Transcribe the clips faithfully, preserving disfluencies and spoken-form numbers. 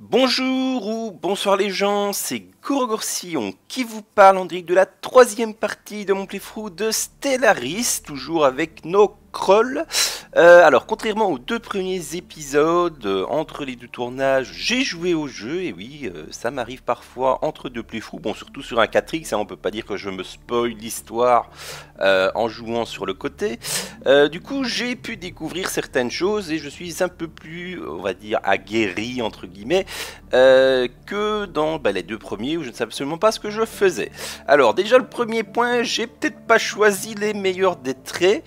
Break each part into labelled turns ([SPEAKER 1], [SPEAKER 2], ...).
[SPEAKER 1] Bonjour ou bonsoir les gens, c'est Gorogorcillon qui vous parle en direct de la troisième partie de mon playthrough de Stellaris, toujours avec nos crolls. Euh, alors, contrairement aux deux premiers épisodes, euh, entre les deux tournages, j'ai joué au jeu, et oui, euh, ça m'arrive parfois entre deux playthroughs, bon, surtout sur un quatre X, hein, on peut pas dire que je me spoil l'histoire euh, en jouant sur le côté. Euh, du coup, j'ai pu découvrir certaines choses, et je suis un peu plus, on va dire, aguerri, entre guillemets, euh, que dans bah, les deux premiers, où je ne sais absolument pas ce que je faisais. Alors, déjà, le premier point, j'ai peut-être pas choisi les meilleurs des traits,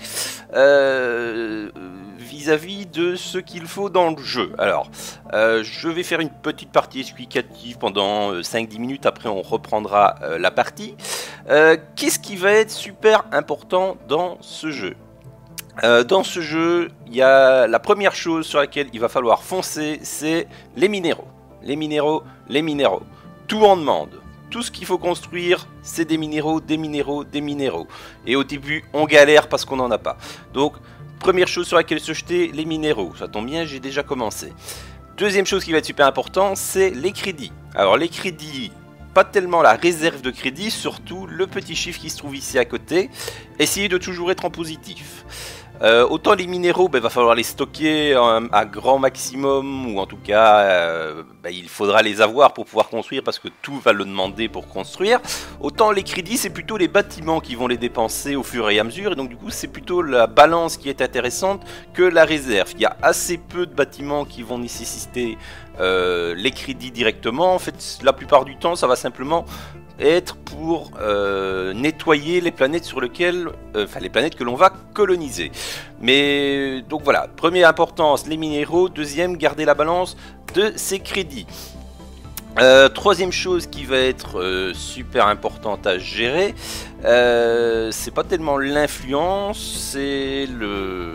[SPEAKER 1] euh, vis-à-vis de ce qu'il faut dans le jeu. Alors, euh, je vais faire une petite partie explicative pendant euh, cinq dix minutes, après on reprendra euh, la partie. Euh, Qu'est-ce qui va être super important dans ce jeu ? Euh, dans ce jeu, il y a la première chose sur laquelle il va falloir foncer, c'est les minéraux. Les minéraux, les minéraux. Tout en demande. Tout ce qu'il faut construire, c'est des minéraux, des minéraux, des minéraux. Et au début, on galère parce qu'on n'en a pas. Donc, première chose sur laquelle se jeter, les minéraux. Ça tombe bien, j'ai déjà commencé. Deuxième chose qui va être super important, c'est les crédits. Alors, les crédits, pas tellement la réserve de crédits, surtout le petit chiffre qui se trouve ici à côté. Essayez de toujours être en positif. Euh, autant les minéraux, il bah, va falloir les stocker euh, à grand maximum, ou en tout cas, euh, bah, il faudra les avoir pour pouvoir construire, parce que tout va le demander pour construire. Autant les crédits, c'est plutôt les bâtiments qui vont les dépenser au fur et à mesure, et donc du coup, c'est plutôt la balance qui est intéressante que la réserve. Il y a assez peu de bâtiments qui vont nécessiter euh, les crédits directement. En fait, la plupart du temps, ça va simplement être pour euh, nettoyer les planètes sur lesquelles, euh, enfin les planètes que l'on va coloniser. Mais donc voilà, première importance les minéraux, deuxième garder la balance de ces crédits. Euh, troisième chose qui va être euh, super importante à gérer, euh, c'est pas tellement l'influence, c'est le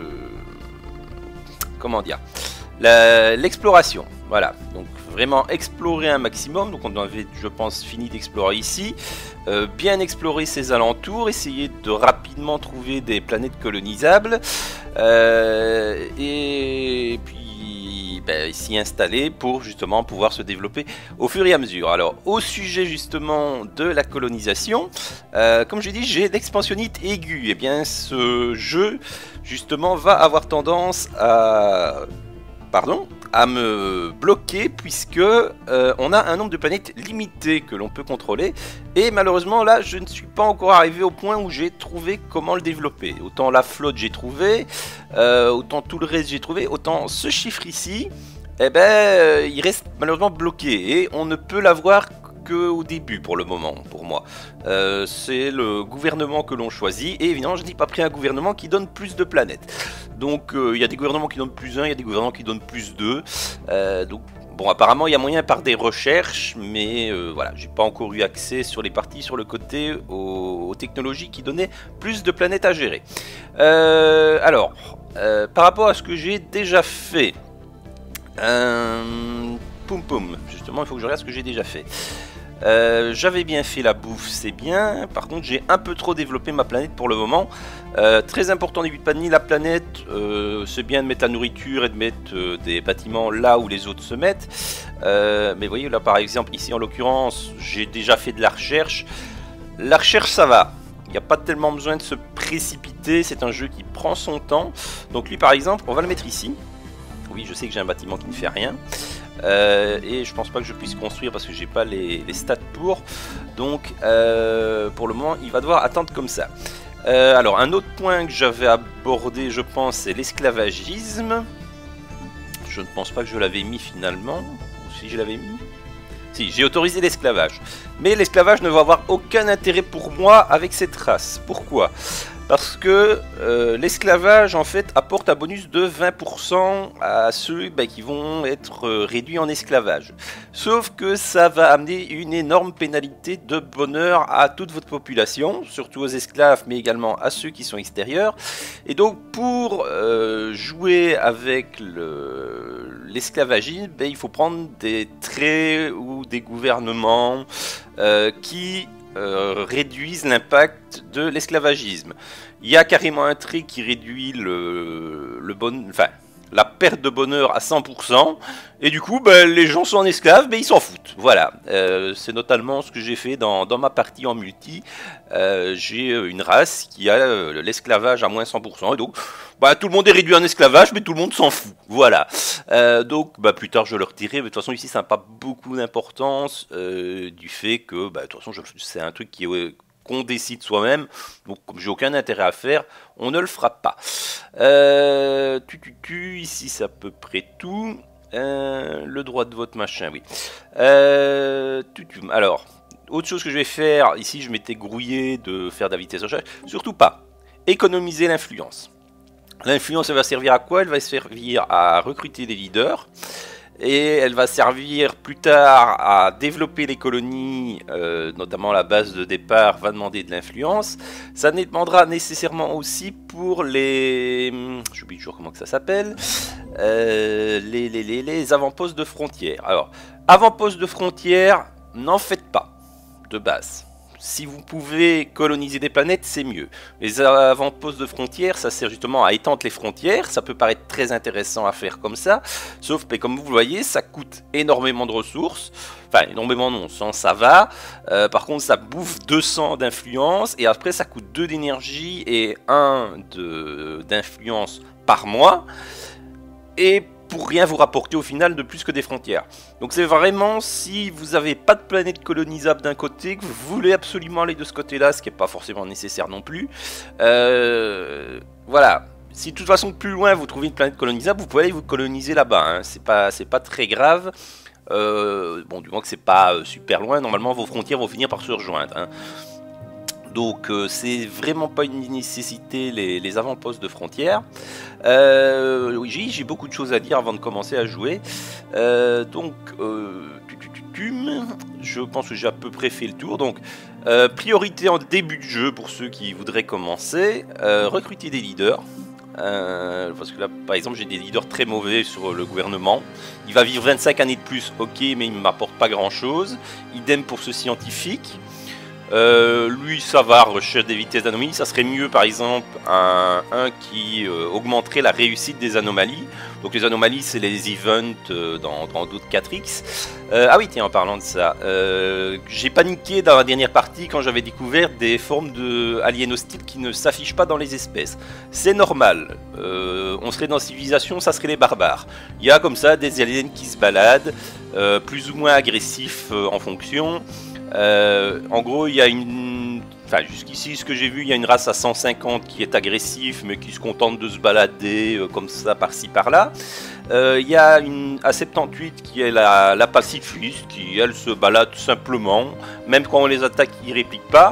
[SPEAKER 1] comment dire, l'exploration. Voilà, donc vraiment explorer un maximum. Donc on avait, je pense, fini d'explorer ici. Euh, bien explorer ses alentours, essayer de rapidement trouver des planètes colonisables. Euh, et puis ben, s'y installer pour justement pouvoir se développer au fur et à mesure. Alors au sujet justement de la colonisation, euh, comme je dis, j'ai l'expansionnite aiguë. Et bien ce jeu justement va avoir tendance à... Pardon à me bloquer, puisque euh, on a un nombre de planètes limité que l'on peut contrôler, et malheureusement là je ne suis pas encore arrivé au point où j'ai trouvé comment le développer. Autant la flotte j'ai trouvé, euh, autant tout le reste j'ai trouvé, autant ce chiffre ici, eh ben euh, il reste malheureusement bloqué, et on ne peut l'avoir au début pour le moment, pour moi. Euh, c'est le gouvernement que l'on choisit, et évidemment je n'ai pas pris un gouvernement qui donne plus de planètes. Donc il euh, y a des gouvernements qui donnent plus un, il y a des gouvernements qui donnent plus deux. Euh, donc bon, apparemment il y a moyen par des recherches, mais euh, voilà, j'ai pas encore eu accès sur les parties sur le côté aux, aux technologies qui donnaient plus de planètes à gérer. Euh, alors, euh, par rapport à ce que j'ai déjà fait, euh, poum poum, justement il faut que je regarde ce que j'ai déjà fait. Euh, j'avais bien fait la bouffe, c'est bien. Par contre, j'ai un peu trop développé ma planète pour le moment. Euh, très important début de panier, la planète, euh, c'est bien de mettre la nourriture et de mettre euh, des bâtiments là où les autres se mettent. Euh, mais vous voyez, là par exemple, ici en l'occurrence, j'ai déjà fait de la recherche. La recherche, ça va. Il n'y a pas tellement besoin de se précipiter. C'est un jeu qui prend son temps. Donc lui, par exemple, on va le mettre ici. Oui, je sais que j'ai un bâtiment qui ne fait rien. Euh, et je pense pas que je puisse construire parce que j'ai pas les, les stats pour. Donc euh, pour le moment il va devoir attendre comme ça. Euh, alors un autre point que j'avais abordé, je pense, c'est l'esclavagisme. Je ne pense pas que je l'avais mis finalement. Ou si je l'avais mis. Si, j'ai autorisé l'esclavage. Mais l'esclavage ne va avoir aucun intérêt pour moi avec cette race. Pourquoi ? Parce que euh, l'esclavage en fait apporte un bonus de vingt pour cent à ceux bah, qui vont être euh, réduits en esclavage. Sauf que ça va amener une énorme pénalité de bonheur à toute votre population, surtout aux esclaves mais également à ceux qui sont extérieurs. Et donc pour euh, jouer avec l'esclavagisme, bah, il faut prendre des traits ou des gouvernements euh, qui... Euh, réduisent l'impact de l'esclavagisme. Il y a carrément un trait qui réduit le, le bon, enfin, la perte de bonheur à cent pour cent, et du coup ben, les gens sont en esclaves, mais ils s'en foutent. Voilà, euh, c'est notamment ce que j'ai fait dans, dans ma partie en multi. Euh, j'ai une race qui a euh, l'esclavage à moins cent pour cent, et donc bah, tout le monde est réduit en esclavage, mais tout le monde s'en fout. Voilà, euh, donc bah, plus tard je le retirerai, mais de toute façon ici ça n'a pas beaucoup d'importance, euh, du fait que bah, de toute façon c'est un truc qui est... qu'on décide soi-même, donc comme j'ai aucun intérêt à faire, on ne le fera pas. Euh, tu, tu, tu, ici c'est à peu près tout. Euh, le droit de vote, machin, oui. Euh, tu, tu, alors, autre chose que je vais faire, ici je m'étais grouillé de faire de la vitesse de recherche, surtout pas. Économiser l'influence. L'influence, elle va servir à quoi? Elle va servir à recruter des leaders. Et elle va servir plus tard à développer les colonies, euh, notamment la base de départ va demander de l'influence. Ça demandera nécessairement aussi pour les... j'oublie toujours comment que ça s'appelle. Euh, les, les, les, les avant-postes de frontières. Alors, avant-postes de frontières, n'en faites pas, de base. Si vous pouvez coloniser des planètes, c'est mieux. Les avant-postes de frontières, ça sert justement à étendre les frontières. Ça peut paraître très intéressant à faire comme ça. Sauf que, comme vous le voyez, ça coûte énormément de ressources. Enfin, énormément non, cent ça va. Euh, par contre, ça bouffe deux cents d'influence. Et après, ça coûte deux d'énergie et un d'influence par mois. Et pour rien vous rapporter au final de plus que des frontières. Donc c'est vraiment si vous n'avez pas de planète colonisable d'un côté, que vous voulez absolument aller de ce côté-là, ce qui n'est pas forcément nécessaire non plus. Euh, voilà. Si de toute façon plus loin vous trouvez une planète colonisable, vous pouvez aller vous coloniser là-bas. Hein. C'est pas, c'est pas très grave. Euh, bon, du moins que c'est pas euh, super loin, normalement vos frontières vont finir par se rejoindre. Hein. Donc euh, c'est vraiment pas une nécessité les, les avant-postes de frontières. Euh, oui, j'ai beaucoup de choses à dire avant de commencer à jouer. Euh, donc, euh, tu, tu, tu, tu, je pense que j'ai à peu près fait le tour. Donc, euh, priorité en début de jeu pour ceux qui voudraient commencer. Euh, recruter des leaders. Euh, parce que là, par exemple, j'ai des leaders très mauvais sur le gouvernement. Il va vivre vingt-cinq années de plus, ok, mais il ne m'apporte pas grand-chose. Idem pour ce scientifique. Euh, lui ça va, recherche des vitesses d'anomalies, ça serait mieux par exemple un, un qui euh, augmenterait la réussite des anomalies. Donc les anomalies c'est les events euh, dans d'autres quatre X. Euh, ah oui tiens en parlant de ça, euh, j'ai paniqué dans la dernière partie quand j'avais découvert des formes de aliens hostiles qui ne s'affichent pas dans les espèces. C'est normal, euh, on serait dans civilisation, ça serait les barbares. Il y a comme ça des aliens qui se baladent, euh, plus ou moins agressifs euh, en fonction. Euh, en gros, il y a une... Enfin, jusqu'ici, ce que j'ai vu, il y a une race à cent cinquante qui est agressive, mais qui se contente de se balader euh, comme ça, par-ci, par-là. Euh, il y a une à soixante-dix-huit qui est la, la pacifiste, qui, elle, se balade tout simplement. Même quand on les attaque, ils ne répliquent pas.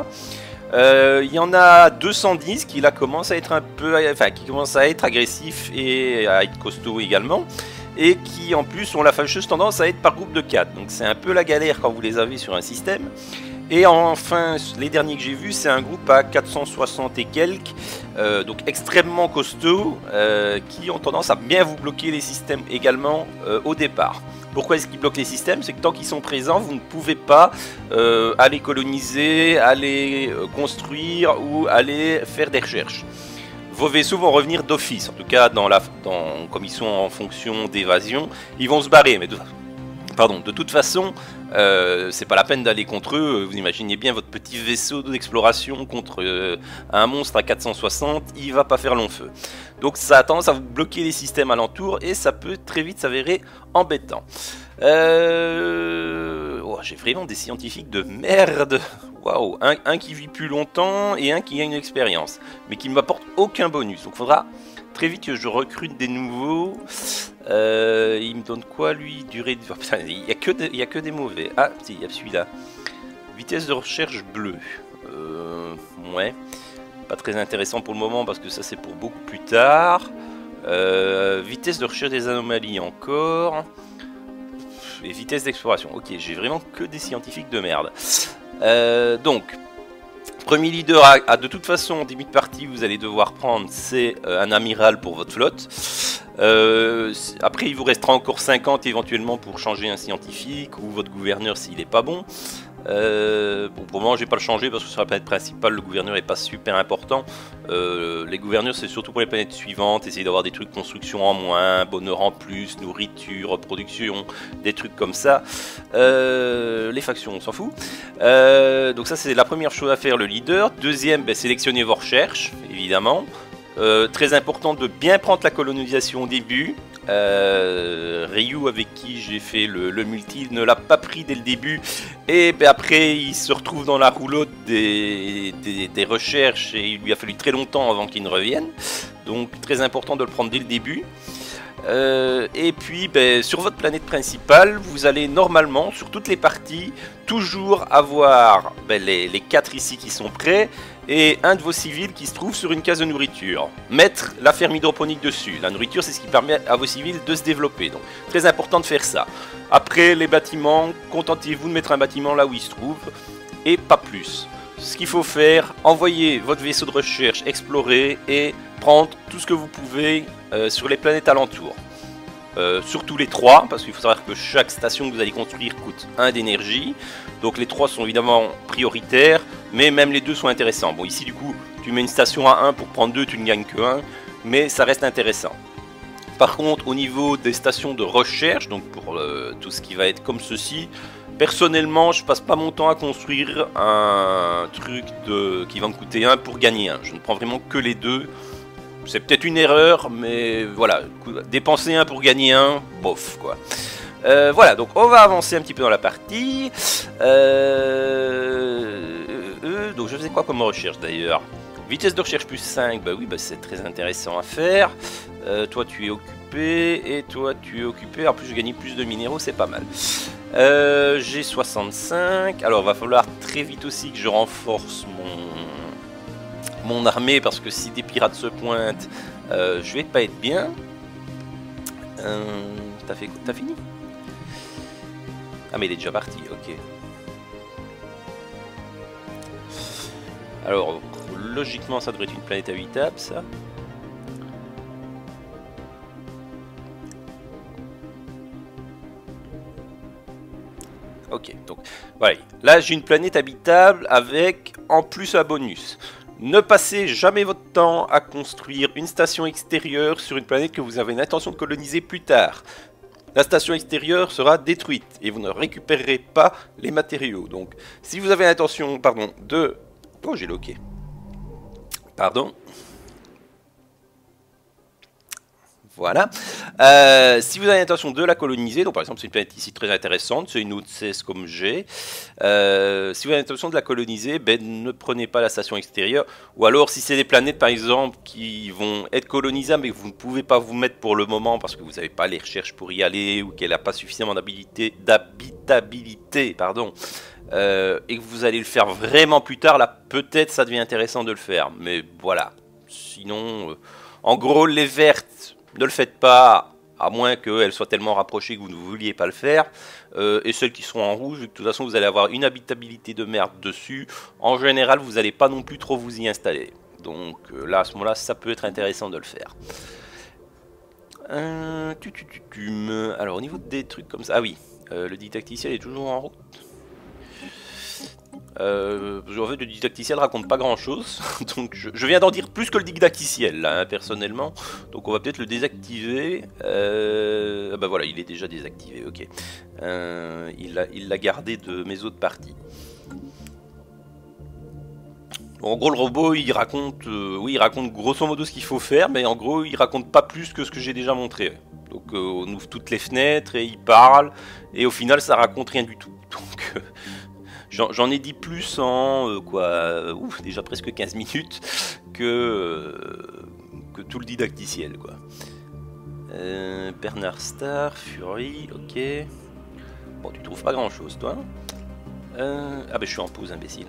[SPEAKER 1] Euh, il y en a deux cent dix qui, là, commencent à être un peu... Enfin, qui commencent à être agressifs et à être costauds également. Et qui en plus ont la fâcheuse tendance à être par groupe de quatre. Donc c'est un peu la galère quand vous les avez sur un système. Et enfin, les derniers que j'ai vus, c'est un groupe à quatre cent soixante et quelques, euh, donc extrêmement costaud, euh, qui ont tendance à bien vous bloquer les systèmes également euh, au départ. Pourquoi est-ce qu'ils bloquent les systèmes? C'est que tant qu'ils sont présents, vous ne pouvez pas euh, aller coloniser, aller euh, construire ou aller faire des recherches. Vos vaisseaux vont revenir d'office, en tout cas dans la, dans, comme ils sont en fonction d'évasion, ils vont se barrer. Mais de, pardon, de toute façon, euh, c'est pas la peine d'aller contre eux. Vous imaginez bien votre petit vaisseau d'exploration contre euh, un monstre à quatre cent soixante, il va pas faire long feu. Donc ça a tendance à vous bloquer les systèmes alentours et ça peut très vite s'avérer embêtant. Euh... Oh, j'ai vraiment des scientifiques de merde. Waouh, un, un qui vit plus longtemps et un qui a une expérience, mais qui ne m'apporte aucun bonus. Donc il faudra très vite que je recrute des nouveaux. Euh, il me donne quoi lui? Durée de... Oh, putain, il n'y a, a que des mauvais. Ah, si, il y a celui-là. Vitesse de recherche bleue. Euh, ouais. Pas très intéressant pour le moment parce que ça c'est pour beaucoup plus tard. Euh, vitesse de recherche des anomalies encore. Et vitesse d'exploration. Ok, j'ai vraiment que des scientifiques de merde. Euh, donc, premier leader à, à de toute façon en début de partie vous allez devoir prendre, c'est euh, un amiral pour votre flotte. Euh, après il vous restera encore cinquante éventuellement pour changer un scientifique ou votre gouverneur s'il n'est pas bon. Euh, bon, pour le moment, je vais pas le changer parce que sur la planète principale, le gouverneur est pas super important. Euh, les gouverneurs, c'est surtout pour les planètes suivantes. Essayer d'avoir des trucs construction en moins, bonheur en plus, nourriture, reproduction, des trucs comme ça. Euh, les factions, on s'en fout. Euh, donc ça, c'est la première chose à faire, le leader. Deuxième, ben, sélectionner vos recherches, évidemment. Euh, très important de bien prendre la colonisation au début. Euh, Ryu, avec qui j'ai fait le, le multi, ne l'a pas pris dès le début, et ben après il se retrouve dans la roulotte des, des, des recherches, et il lui a fallu très longtemps avant qu'il ne revienne, donc très important de le prendre dès le début. Euh, et puis ben, sur votre planète principale, vous allez normalement, sur toutes les parties, toujours avoir ben, les, les quatre ici qui sont prêts, et un de vos civils qui se trouve sur une case de nourriture. Mettre la ferme hydroponique dessus. La nourriture, c'est ce qui permet à vos civils de se développer. Donc, très important de faire ça. Après, les bâtiments, contentez-vous de mettre un bâtiment là où il se trouve, et pas plus. Ce qu'il faut faire, envoyer votre vaisseau de recherche, explorer, et prendre tout ce que vous pouvez euh, sur les planètes alentours. Euh, surtout les trois, parce qu'il faut savoir que chaque station que vous allez construire coûte un d'énergie. Donc les trois sont évidemment prioritaires, mais même les deux sont intéressants. Bon, ici du coup, tu mets une station à un pour prendre deux, tu ne gagnes que un, mais ça reste intéressant. Par contre, au niveau des stations de recherche, donc pour euh, tout ce qui va être comme ceci, personnellement, je passe pas mon temps à construire un truc de... qui va me coûter un pour gagner un. Je ne prends vraiment que les deux. C'est peut-être une erreur, mais voilà, dépenser un pour gagner un, bof quoi. Euh, voilà, donc on va avancer un petit peu dans la partie. Euh, euh, donc je faisais quoi comme recherche d'ailleurs? Vitesse de recherche plus cinq, bah oui, bah c'est très intéressant à faire. Euh, toi tu es occupé, et toi tu es occupé. En plus je gagne plus de minéraux, c'est pas mal. Euh, J'ai soixante-cinq, alors il va falloir très vite aussi que je renforce mon... mon armée, parce que si des pirates se pointent, euh, je vais pas être bien. Euh, T'as fait quoi? T'as fini? Ah mais il est déjà parti, ok. Alors, logiquement ça devrait être une planète habitable, ça. Ok, donc voilà. Là j'ai une planète habitable avec en plus un bonus. Ne passez jamais votre temps à construire une station extérieure sur une planète que vous avez l'intention de coloniser plus tard. La station extérieure sera détruite et vous ne récupérerez pas les matériaux. Donc, si vous avez l'intention, pardon, de... Oh, j'ai loqué. Pardon. Voilà. Euh, si vous avez l'intention de la coloniser, donc par exemple c'est une planète ici très intéressante, c'est une autre seize comme j'ai. Euh, si vous avez l'intention de la coloniser, ben, ne prenez pas la station extérieure. Ou alors si c'est des planètes par exemple qui vont être colonisables mais que vous ne pouvez pas vous mettre pour le moment parce que vous n'avez pas les recherches pour y aller ou qu'elle n'a pas suffisamment d'habitabilité, pardon, euh, et que vous allez le faire vraiment plus tard, là peut-être ça devient intéressant de le faire. Mais voilà. Sinon, euh, en gros les vertes, ne le faites pas, à moins qu'elles soient tellement rapprochées que vous ne vouliez pas le faire. Euh, et celles qui seront en rouge, vu que de toute façon vous allez avoir une habitabilité de merde dessus, en général vous n'allez pas non plus trop vous y installer. Donc euh, là, à ce moment-là, ça peut être intéressant de le faire. Euh, tu, tu, tu, tu, me... Alors au niveau des trucs comme ça, ah oui, euh, le didacticiel est toujours en route. Euh, en fait, le didacticiel raconte pas grand chose, donc je, je viens d'en dire plus que le didacticiel là, hein, personnellement. Donc on va peut-être le désactiver. Euh, ah bah voilà, il est déjà désactivé, ok. Euh, il l'a il l'a gardé de mes autres parties. Bon, en gros, le robot il raconte, euh, oui, il raconte grosso modo ce qu'il faut faire, mais en gros, il raconte pas plus que ce que j'ai déjà montré. Donc euh, on ouvre toutes les fenêtres et il parle, et au final, ça raconte rien du tout. Donc euh, J'en ai dit plus en euh, quoi, euh, ouf, déjà presque quinze minutes que, euh, que tout le didacticiel quoi. Euh, Bernard Star, Fury, ok. Bon, tu trouves pas grand chose toi. Euh, ah ben je suis en pause, imbécile.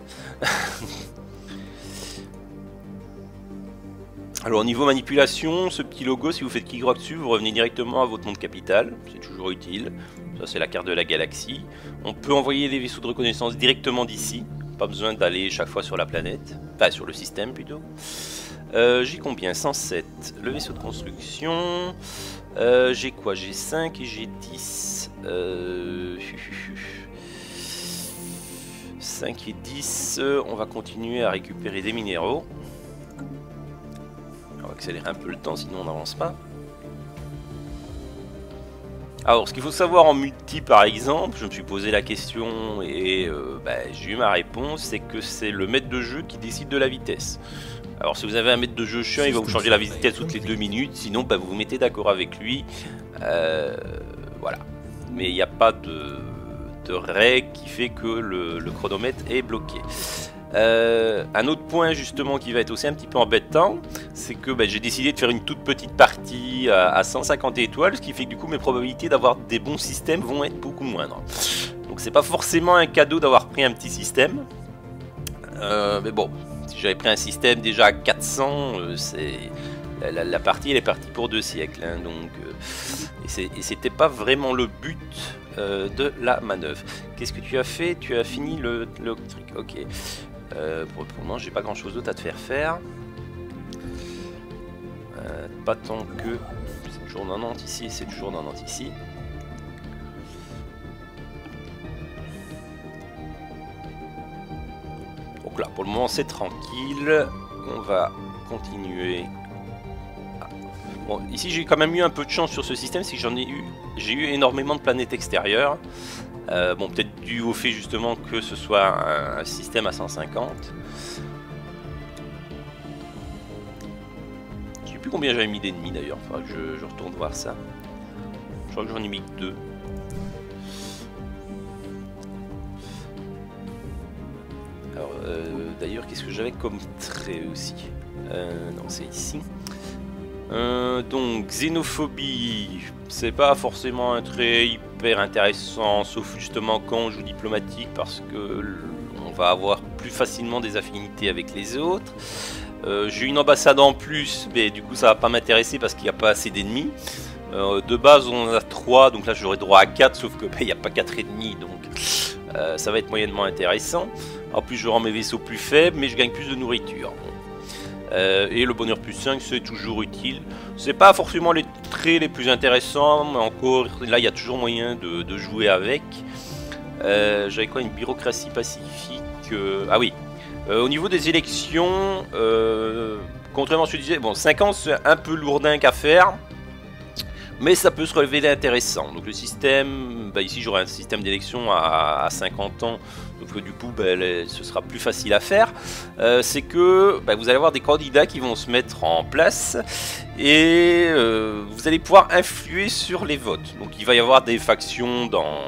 [SPEAKER 1] Alors au niveau manipulation, ce petit logo, si vous faites clic droit dessus, vous revenez directement à votre monde capital, c'est toujours utile. Ça c'est la carte de la galaxie. On peut envoyer les vaisseaux de reconnaissance directement d'ici, pas besoin d'aller chaque fois sur la planète, enfin sur le système plutôt. Euh, j'ai combien? cent sept. Le vaisseau de construction, euh, j'ai quoi? J'ai cinq et j'ai dix. Euh... cinq et dix, euh, on va continuer à récupérer des minéraux. On va accélérer un peu le temps, sinon on n'avance pas. Alors, ce qu'il faut savoir en multi, par exemple, je me suis posé la question et euh, bah, j'ai eu ma réponse, c'est que c'est le maître de jeu qui décide de la vitesse. Alors, si vous avez un maître de jeu chiant, il va vous changer la vitesse toutes les deux minutes, sinon bah, vous vous mettez d'accord avec lui. Euh, voilà. Mais il n'y a pas de, de règle qui fait que le, le chronomètre est bloqué. Euh, un autre point justement qui va être aussi un petit peu embêtant, c'est que bah, j'ai décidé de faire une toute petite partie à, à cent cinquante étoiles, ce qui fait que du coup mes probabilités d'avoir des bons systèmes vont être beaucoup moindres. Donc c'est pas forcément un cadeau d'avoir pris un petit système, euh, mais bon, si j'avais pris un système déjà à quatre cents, euh, c'est la, la, la partie elle est partie pour deux siècles, hein, donc euh, et c'était pas vraiment le but euh, de la manœuvre. Qu'est-ce que tu as fait? Tu as fini le, le truc, ok. Euh, pour, pour le moment, j'ai pas grand chose d'autre à te faire faire. Euh, pas tant que c'est toujours quatre-vingt-dix ici, c'est toujours quatre-vingt-dix ici. Donc là, pour le moment, c'est tranquille. On va continuer. Ah. Bon, ici, j'ai quand même eu un peu de chance sur ce système, c'est que j'en ai eu, j'ai eu énormément de planètes extérieures. Euh, bon, peut-être dû au fait justement que ce soit un, un système à cent cinquante. Je sais plus combien j'avais mis d'ennemis d'ailleurs, il faudra que je, je retourne voir ça. Je crois que j'en ai mis que deux. Alors, euh, d'ailleurs, qu'est-ce que j'avais comme trait aussi? euh, Non, c'est ici. Euh, donc, xénophobie, c'est pas forcément un trait hyper intéressant, sauf justement quand on joue diplomatique, parce que on va avoir plus facilement des affinités avec les autres. Euh, j'ai une ambassade en plus, mais du coup ça va pas m'intéresser parce qu'il n'y a pas assez d'ennemis. Euh, de base on en a trois, donc là j'aurai droit à quatre, sauf que il n'y a pas quatre ennemis, donc euh, ça va être moyennement intéressant. En plus je rends mes vaisseaux plus faibles, mais je gagne plus de nourriture. Euh, et le bonheur plus cinq, c'est toujours utile. C'est pas forcément les traits les plus intéressants, mais encore là il y a toujours moyen de, de jouer avec. Euh, J'avais quoi, une bureaucratie pacifique, euh, ah oui. Euh, au niveau des élections, euh, contrairement à ce que je disais, bon, cinquante c'est un peu lourdingue à faire, mais ça peut se relever d'intéressant. Donc le système, bah ici j'aurai un système d'élection à, à cinquante ans, donc du coup bah, les, ce sera plus facile à faire. Euh, c'est que bah, vous allez avoir des candidats qui vont se mettre en place et euh, vous allez pouvoir influer sur les votes. Donc il va y avoir des factions dans...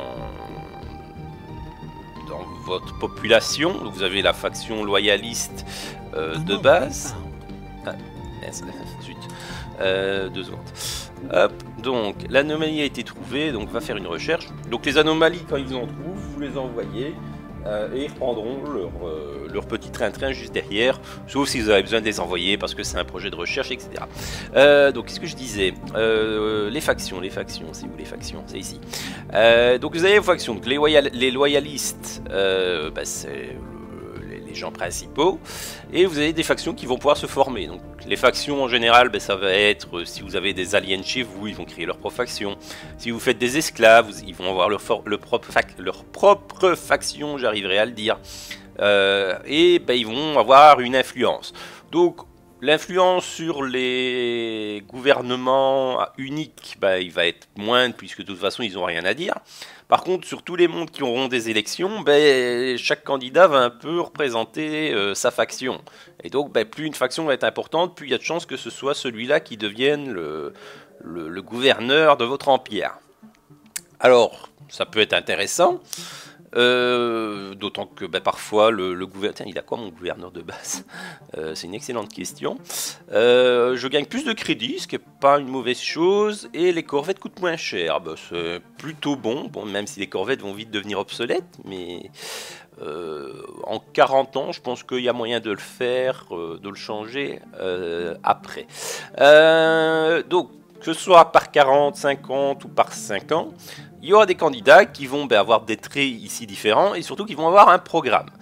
[SPEAKER 1] votre population. Donc vous avez la faction loyaliste euh, de base. Ah, zut. Euh, deux secondes. Hop, donc l'anomalie a été trouvée, donc on va faire une recherche. Donc les anomalies, quand ils en trouvent, vous les envoyez euh, et ils prendront leur, euh, leur petit train-train juste derrière, sauf si vous avez besoin de les envoyer parce que c'est un projet de recherche, et cetera. Euh, donc qu'est-ce que je disais, euh, les factions, les factions, c'est où les factions? C'est ici. Euh, donc vous avez les factions, donc les, loyal les loyalistes, euh, bah, c'est les gens principaux, et vous avez des factions qui vont pouvoir se former. Donc les factions en général, ben, ça va être, si vous avez des aliens chez vous, ils vont créer leur propre faction. Si vous faites des esclaves, ils vont avoir leur, leur, propre, fac leur propre faction, j'arriverai à le dire, euh, et ben, ils vont avoir une influence. Donc l'influence sur les gouvernements uniques, ben, il va être moindre, puisque de toute façon ils n'ont rien à dire. Par contre, sur tous les mondes qui auront des élections, ben, chaque candidat va un peu représenter euh, sa faction. Et donc, ben, plus une faction va être importante, plus il y a de chances que ce soit celui-là qui devienne le, le, le gouverneur de votre empire. Alors, ça peut être intéressant, euh, d'autant que ben, parfois le, le gouverneur... Il a quoi mon gouverneur de base? euh, C'est une excellente question. Euh, je gagne plus de crédits, ce qui n'est pas une mauvaise chose, et les corvettes coûtent moins cher. Ben, c'est plutôt bon, bon, même si les corvettes vont vite devenir obsolètes, mais euh, en quarante ans, je pense qu'il y a moyen de le faire, euh, de le changer euh, après. Euh, donc, que ce soit par quarante, cinquante ou par cinq ans, il y aura des candidats qui vont ben, avoir des traits ici différents et surtout qui vont avoir un programme.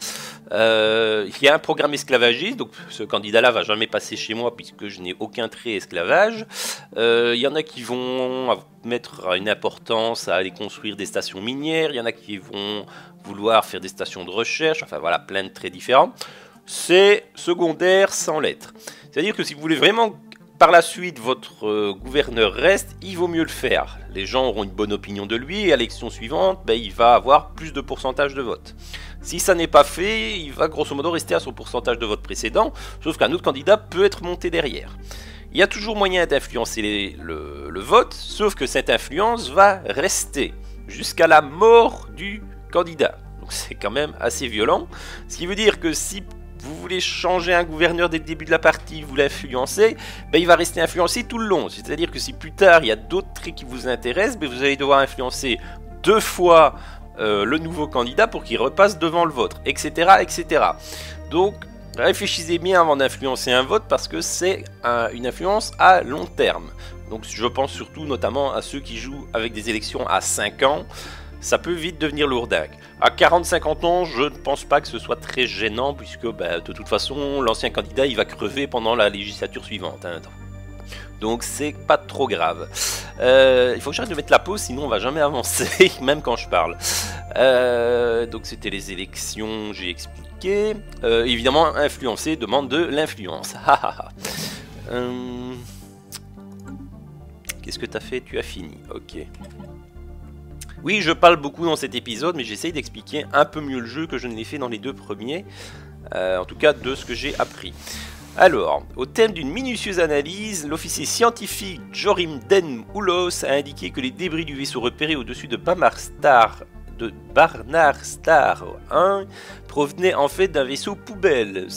[SPEAKER 1] Euh, il y a un programme esclavagiste, donc ce candidat-là va jamais passer chez moi puisque je n'ai aucun trait esclavage. Euh, il y en a qui vont mettre une importance à aller construire des stations minières, il y en a qui vont vouloir faire des stations de recherche, enfin voilà, plein de traits différents. C'est secondaire sans lettres. C'est-à-dire que si vous voulez vraiment par la suite votre euh, gouverneur reste, il vaut mieux le faire. Les gens auront une bonne opinion de lui et à l'élection suivante, ben, il va avoir plus de pourcentage de vote. Si ça n'est pas fait, il va grosso modo rester à son pourcentage de vote précédent, sauf qu'un autre candidat peut être monté derrière. Il y a toujours moyen d'influencer les, le, le vote, sauf que cette influence va rester jusqu'à la mort du candidat. Donc c'est quand même assez violent, ce qui veut dire que si vous voulez changer un gouverneur dès le début de la partie, vous l'influencez, ben il va rester influencé tout le long. C'est-à-dire que si plus tard il y a d'autres traits qui vous intéressent, ben vous allez devoir influencer deux fois euh, le nouveau candidat pour qu'il repasse devant le vôtre, et cetera, et cetera. Donc réfléchissez bien avant d'influencer un vote parce que c'est un, une influence à long terme. Donc je pense surtout notamment à ceux qui jouent avec des élections à cinq ans. Ça peut vite devenir lourdaque. À quarante à cinquante ans, je ne pense pas que ce soit très gênant, puisque bah, de toute façon, l'ancien candidat il va crever pendant la législature suivante. Hein. Donc c'est pas trop grave. Euh, il faut que j'arrête de mettre la pause, sinon on va jamais avancer, même quand je parle. Euh, donc c'était les élections, j'ai expliqué. Euh, évidemment, influencer demande de l'influence. euh... Qu'est-ce que tu as fait? Tu as fini, ok. Oui, je parle beaucoup dans cet épisode, mais j'essaye d'expliquer un peu mieux le jeu que je ne l'ai fait dans les deux premiers. Euh, en tout cas, de ce que j'ai appris. Alors, au thème d'une minutieuse analyse, l'officier scientifique Jorim Den Oulos a indiqué que les débris du vaisseau repéré au-dessus de Bamar Star de Barnard Star un provenaient en fait d'un vaisseau poubelle.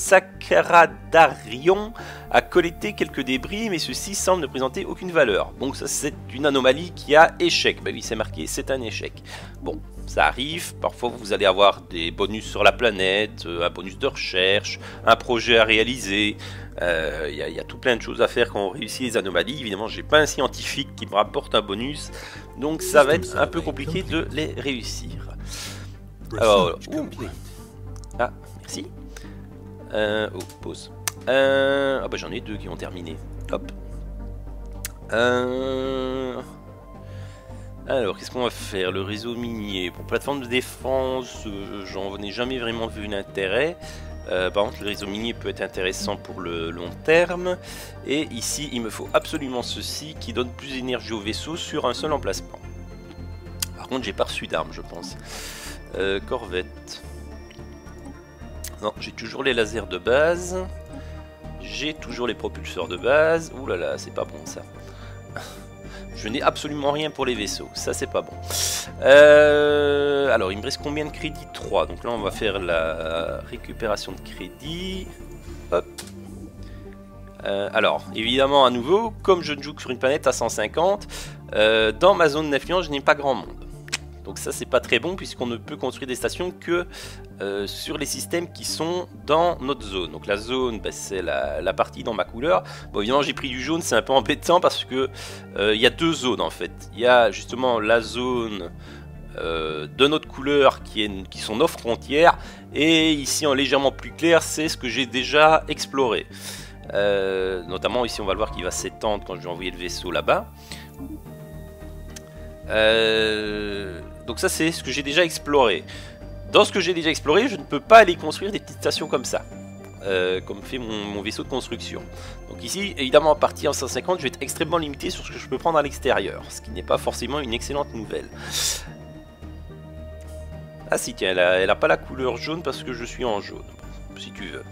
[SPEAKER 1] Sacradarion a collecté quelques débris, mais ceux-ci semblent ne présenter aucune valeur. Donc ça c'est une anomalie qui a échec. Ben oui, c'est marqué, c'est un échec. Bon, ça arrive, parfois vous allez avoir des bonus sur la planète, un bonus de recherche, un projet à réaliser. Il euh, y, y a tout plein de choses à faire quand on réussit les anomalies. Évidemment, j'ai pas un scientifique qui me rapporte un bonus, donc ça va être un peu compliqué de les réussir. Alors, ah, merci. Euh, oh, pause. Euh, ah bah j'en ai deux qui ont terminé. Hop. Euh... Alors, qu'est-ce qu'on va faire? Le réseau minier. Pour plateforme de défense, euh, j'en ai jamais vraiment vu l'intérêt. Euh, par contre, le réseau minier peut être intéressant pour le long terme. Et ici, il me faut absolument ceci qui donne plus d'énergie au vaisseau sur un seul emplacement. Par contre, j'ai pas reçu d'armes, je pense. Euh, corvette. Non, j'ai toujours les lasers de base. J'ai toujours les propulseurs de base. Ouh là là, c'est pas bon ça. Je n'ai absolument rien pour les vaisseaux. Ça, c'est pas bon. Euh, alors, il me reste combien de crédits? Trois. Donc là, on va faire la récupération de crédits. Hop. Euh, alors, évidemment, à nouveau, comme je ne joue que sur une planète à cent cinquante, euh, dans ma zone d'influence, je n'ai pas grand monde. Donc ça, c'est pas très bon puisqu'on ne peut construire des stations que euh, sur les systèmes qui sont dans notre zone. Donc la zone, bah, c'est la, la partie dans ma couleur. Bon, évidemment, j'ai pris du jaune, c'est un peu embêtant parce que euh, il y a deux zones en fait. Il y a justement la zone euh, de notre couleur qui, est, qui sont nos frontières, et ici en légèrement plus clair, c'est ce que j'ai déjà exploré. Euh, notamment ici, on va le voir qu'il va s'étendre quand je vais envoyer le vaisseau là-bas. Euh, donc ça c'est ce que j'ai déjà exploré. Dans ce que j'ai déjà exploré, je ne peux pas aller construire des petites stations comme ça, euh, comme fait mon, mon vaisseau de construction. Donc ici, évidemment, à partir en cent cinquante, je vais être extrêmement limité sur ce que je peux prendre à l'extérieur, ce qui n'est pas forcément une excellente nouvelle. Ah si, tiens, elle a, elle a pas la couleur jaune parce que je suis en jaune, si tu veux.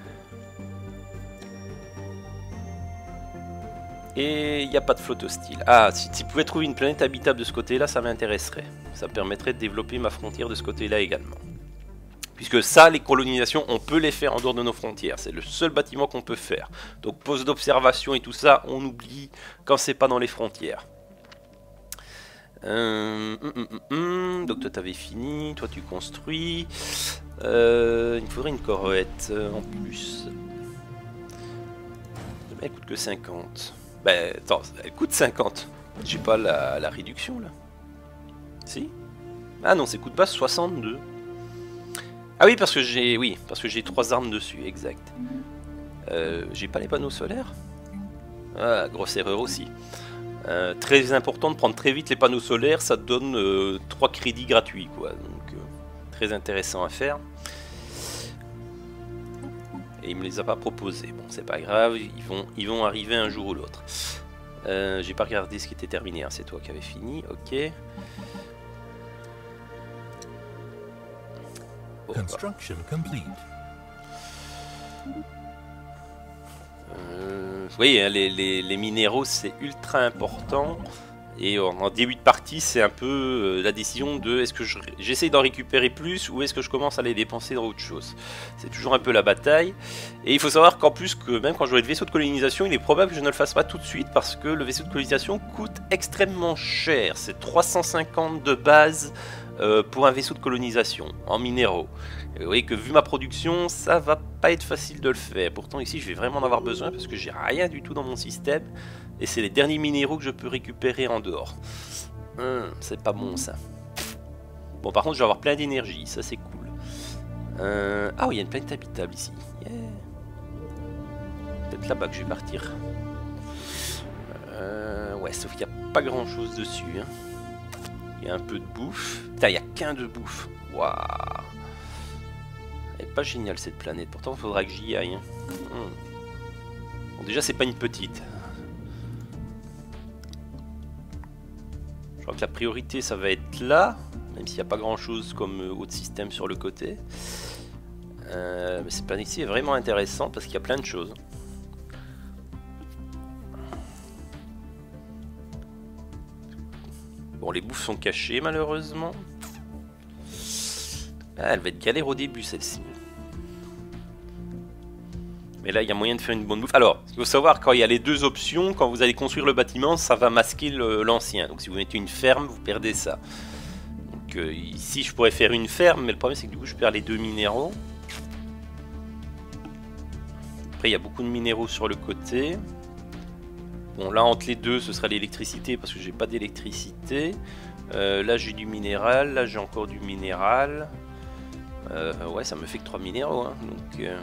[SPEAKER 1] Et il n'y a pas de flotte hostile. Ah, si tu pouvais trouver une planète habitable de ce côté-là, ça m'intéresserait. Ça permettrait de développer ma frontière de ce côté-là également. Puisque ça, les colonisations, on peut les faire en dehors de nos frontières. C'est le seul bâtiment qu'on peut faire. Donc poste d'observation et tout ça, on oublie quand c'est pas dans les frontières. Euh, hum, hum, hum, donc toi, t'avais fini. Toi, tu construis. Euh, il me faudrait une corvette euh, en plus. Elle coûte que cinquante. Ben, attends, elle coûte cinquante. J'ai pas la, la réduction, là. Si? Ah non, c'est coût de base soixante-deux. Ah oui, parce que j'ai oui, parce que j'ai trois armes dessus, exact. Euh, j'ai pas les panneaux solaires. Ah, grosse erreur aussi. Euh, très important de prendre très vite les panneaux solaires, ça donne euh, trois crédits gratuits, quoi. Donc, euh, très intéressant à faire. Et il me les a pas proposés. Bon, c'est pas grave, ils vont, ils vont arriver un jour ou l'autre. Euh, j'ai pas regardé ce qui était terminé, hein. C'est toi qui avais fini, ok. Bon,
[SPEAKER 2] Construction complete.
[SPEAKER 1] Euh, vous voyez, hein, les, les, les minéraux c'est ultra important. Et en, en début de partie, c'est un peu euh, la décision de est-ce que j'essaye d'en récupérer plus ou est-ce que je commence à les dépenser dans autre chose. C'est toujours un peu la bataille. Et il faut savoir qu'en plus, que même quand j'aurai le vaisseau de colonisation, il est probable que je ne le fasse pas tout de suite parce que le vaisseau de colonisation coûte extrêmement cher. C'est trois cent cinquante de base euh, pour un vaisseau de colonisation en minéraux. Et vous voyez que vu ma production, ça va pas être facile de le faire. Pourtant ici, je vais vraiment en avoir besoin parce que j'ai rien du tout dans mon système. Et c'est les derniers minéraux que je peux récupérer en dehors. Hum, c'est pas bon ça. Bon, par contre, je vais avoir plein d'énergie. Ça, c'est cool. Euh... Ah oui, il y a une planète habitable ici. Yeah. Peut-être là-bas que je vais partir. Euh... Ouais, sauf qu'il n'y a pas grand-chose dessus. Hein. Il y a un peu de bouffe. Putain, il n'y a qu'un de bouffe. Waouh. Elle est pas géniale, cette planète. Pourtant, il faudra que j'y aille. Hein. Hum. Bon, déjà, c'est pas une petite. Je crois que la priorité ça va être là, même s'il n'y a pas grand chose comme euh, autre système sur le côté. Euh, mais cette planète ici est vraiment intéressant parce qu'il y a plein de choses. Bon, les bouffes sont cachées malheureusement. Ah, elle va être galère au début celle-ci. Mais là, il y a moyen de faire une bonne bouffe. Alors, il faut savoir, quand il y a les deux options, quand vous allez construire le bâtiment, ça va masquer l'ancien. Donc si vous mettez une ferme, vous perdez ça. Donc euh, ici, je pourrais faire une ferme, mais le problème, c'est que du coup, je perds les deux minéraux. Après, il y a beaucoup de minéraux sur le côté. Bon, là, entre les deux, ce sera l'électricité, parce que j'ai pas d'électricité. Euh, là, j'ai du minéral. Là, j'ai encore du minéral. Euh, ouais, ça me fait que trois minéraux. Hein. Donc... Euh,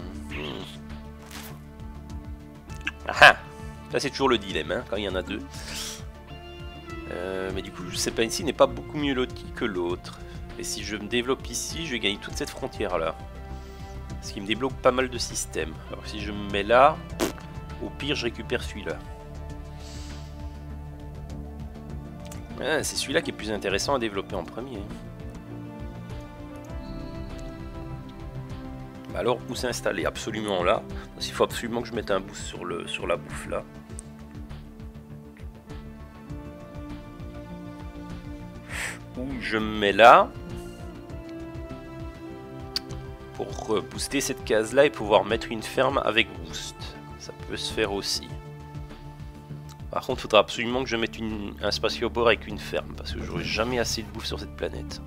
[SPEAKER 1] Ah, ça c'est toujours le dilemme hein, quand il y en a deux. Euh, mais du coup, cette planète-ci n'est pas beaucoup mieux lotie que l'autre. Et si je me développe ici, je vais gagner toute cette frontière-là. Ce qui me débloque pas mal de systèmes. Alors si je me mets là, au pire, je récupère celui-là. Ah, c'est celui-là qui est plus intéressant à développer en premier. Alors, où s'installer? Absolument là. Parce qu'il faut absolument que je mette un boost sur, le, sur la bouffe là. Où je me mets là. Pour booster cette case là et pouvoir mettre une ferme avec boost. Ça peut se faire aussi. Par contre, il faudra absolument que je mette une, un spatioport avec une ferme. Parce que j'aurai jamais assez de bouffe sur cette planète.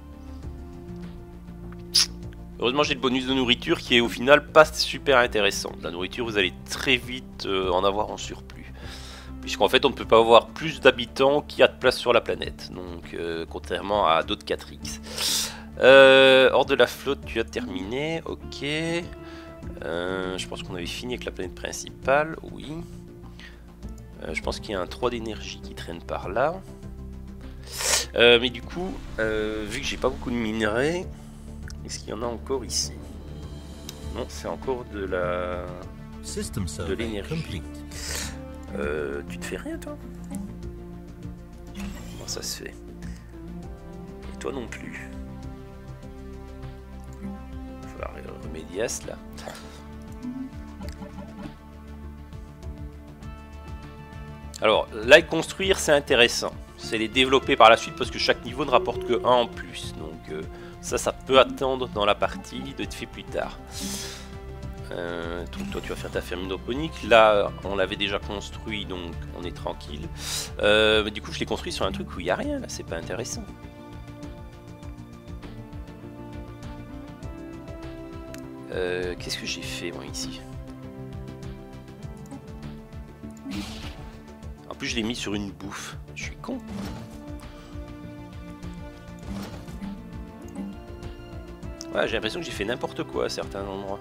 [SPEAKER 1] Heureusement j'ai le bonus de nourriture qui est au final pas super intéressant. La nourriture vous allez très vite euh, en avoir en surplus. Puisqu'en fait on ne peut pas avoir plus d'habitants qu'il y a de place sur la planète. Donc euh, contrairement à d'autres quatre X. Euh, hors de la flotte tu as terminé, ok. Euh, je pense qu'on avait fini avec la planète principale, oui. Euh, je pense qu'il y a un trois d'énergie qui traîne par là. Euh, mais du coup, euh, vu que j'ai pas beaucoup de minerais... Est-ce qu'il y en a encore ici? Non, c'est encore de la... de l'énergie. Euh, tu te fais rien, toi? Comment ça se fait? Et toi non plus. Il va falloir remédier à cela. Alors, là, construire, c'est intéressant. C'est les développer par la suite parce que chaque niveau ne rapporte que un en plus. Donc... Euh, Ça, ça peut attendre dans la partie d'être fait plus tard. Euh, donc toi, tu vas faire ta ferme hydroponique. Là, on l'avait déjà construit, donc on est tranquille. Euh, mais du coup, je l'ai construit sur un truc où il n'y a rien, là. C'est pas intéressant. Euh, Qu'est-ce que j'ai fait, moi, ici? En plus, je l'ai mis sur une bouffe. Je suis con. Ouais, j'ai l'impression que j'ai fait n'importe quoi à certains endroits.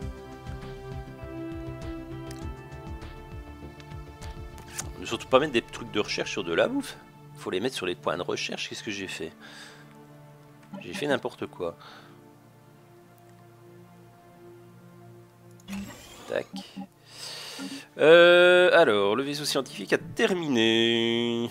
[SPEAKER 1] Ne surtout pas mettre des trucs de recherche sur de la bouffe. Faut les mettre sur les points de recherche. Qu'est-ce que j'ai fait? J'ai fait n'importe quoi. Tac. Euh, alors, le vaisseau scientifique a terminé.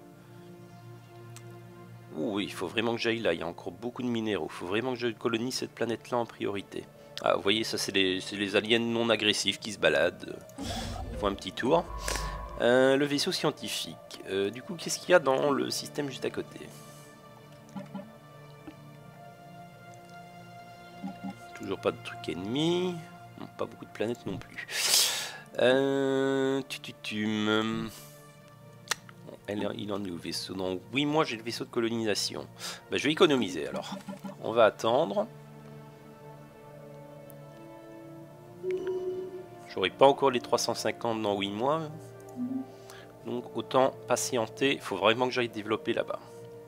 [SPEAKER 1] Ouh, oui, il faut vraiment que j'aille là. Il y a encore beaucoup de minéraux. Il faut vraiment que je colonise cette planète-là en priorité. Ah, vous voyez, ça, c'est les, les aliens non agressifs qui se baladent. Ils font un petit tour. Euh, le vaisseau scientifique. Euh, du coup, qu'est-ce qu'il y a dans le système juste à côté? Toujours pas de trucs ennemis. Non, pas beaucoup de planètes non plus. Euh, tu, tu, tu, me... Elle, il en est au vaisseau. Donc, oui, moi j'ai le vaisseau de colonisation. Ben, je vais économiser alors. On va attendre. J'aurai pas encore les trois cent cinquante dans huit mois. Donc autant patienter. Il faut vraiment que j'aille développer là-bas.